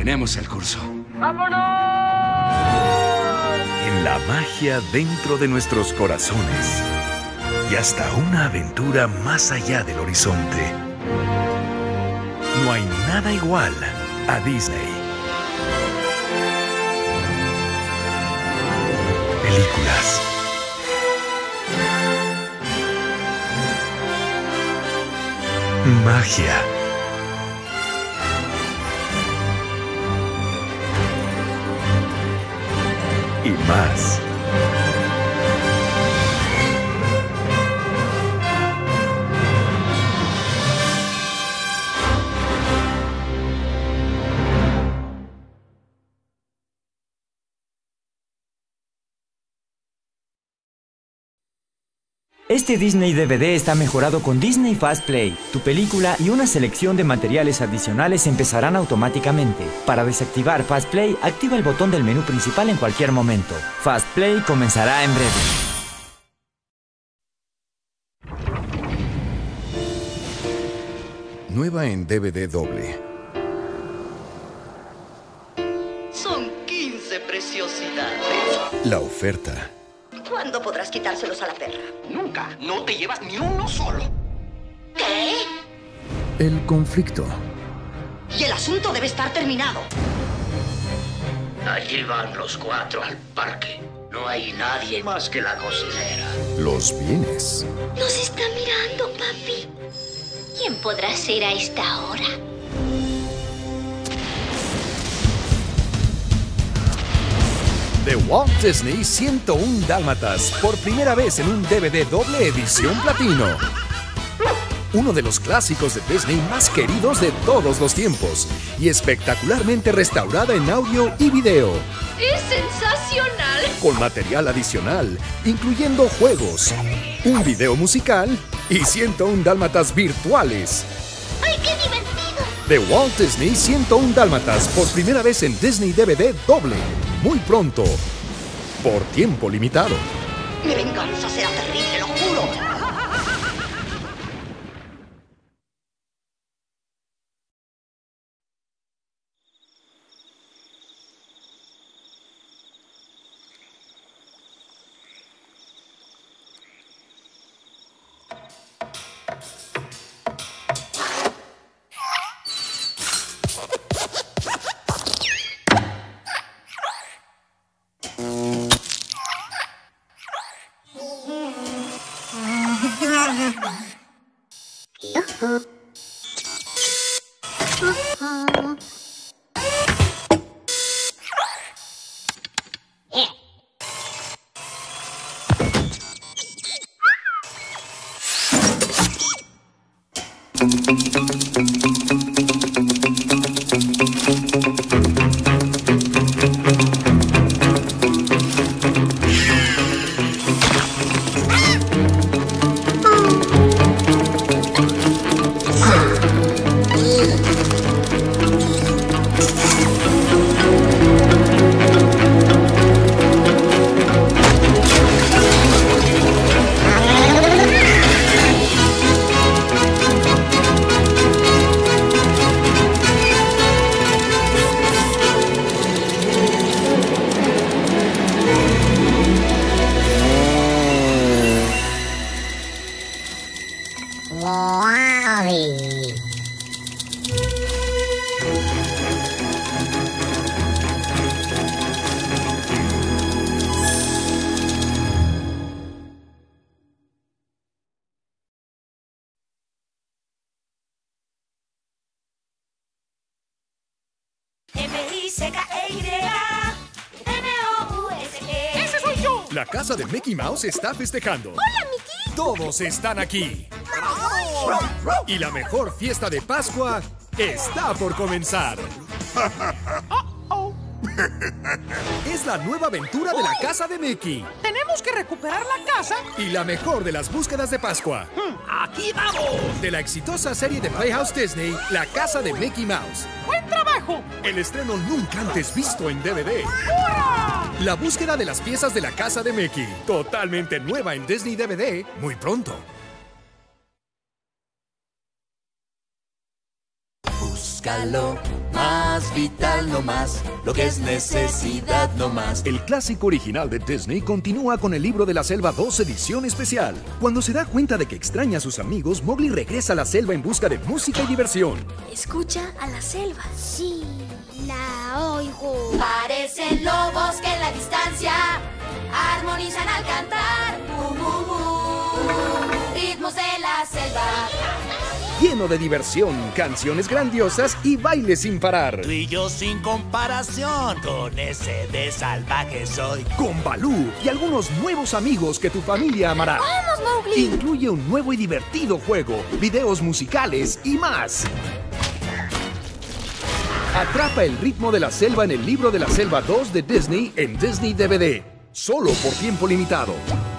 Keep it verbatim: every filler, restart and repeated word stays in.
Tenemos el curso. ¡Vámonos! En la magia dentro de nuestros corazones y hasta una aventura más allá del horizonte. No hay nada igual a Disney. Películas. Magia. Y más. Este Disney D V D está mejorado con Disney Fast Play. Tu película y una selección de materiales adicionales empezarán automáticamente. Para desactivar Fast Play, activa el botón del menú principal en cualquier momento. Fast Play comenzará en breve. Nueva en D V D doble. Son quince preciosidades. La oferta. ¿Cuándo podrás quitárselos a la perra? Nunca. No te llevas ni uno solo. ¿Qué? El conflicto. Y el asunto debe estar terminado. Allí van los cuatro al parque. No hay nadie más que la cocinera. Los bienes. Nos está mirando, papi. ¿Quién podrá ser a esta hora? The Walt Disney ciento uno Dálmatas, por primera vez en un D V D doble edición platino. Uno de los clásicos de Disney más queridos de todos los tiempos y espectacularmente restaurada en audio y video. ¡Es sensacional! Con material adicional, incluyendo juegos, un video musical y ciento uno Dálmatas virtuales. ¡Ay, qué divertido! The Walt Disney ciento uno Dálmatas, por primera vez en Disney D V D doble. Muy pronto, por tiempo limitado. Mi venganza será terrible, lo juro. La casa de Mickey Mouse está festejando. ¡Hola, Mickey! Todos están aquí. Y la mejor fiesta de Pascua está por comenzar. Es la nueva aventura de la casa de Mickey. Tenemos que recuperar la casa. Y la mejor de las búsquedas de Pascua. ¡Aquí vamos! De la exitosa serie de Playhouse Disney, La casa de Mickey Mouse. ¡Buen trabajo! El estreno nunca antes visto en D V D. ¡Hurra! La búsqueda de las piezas de la casa de Mickey. Totalmente nueva en Disney D V D, muy pronto. Busca Búscalo, más vital no más, lo que es necesidad no más. El clásico original de Disney continúa con el Libro de la Selva dos edición especial. Cuando se da cuenta de que extraña a sus amigos, Mowgli regresa a la selva en busca de música y diversión. Escucha a la selva. Sí, la oigo. Parecen lobos que en la distancia armonizan al cantar. Uh, uh, uh, ritmos de la selva. Lleno de diversión, canciones grandiosas y baile sin parar. Tú y yo sin comparación, con ese de salvaje soy. Con Balú y algunos nuevos amigos que tu familia amará. ¡Vamos, Mowgli! Incluye un nuevo y divertido juego, videos musicales y más. Atrapa el ritmo de la selva en el Libro de la Selva dos de Disney en Disney D V D. Solo por tiempo limitado.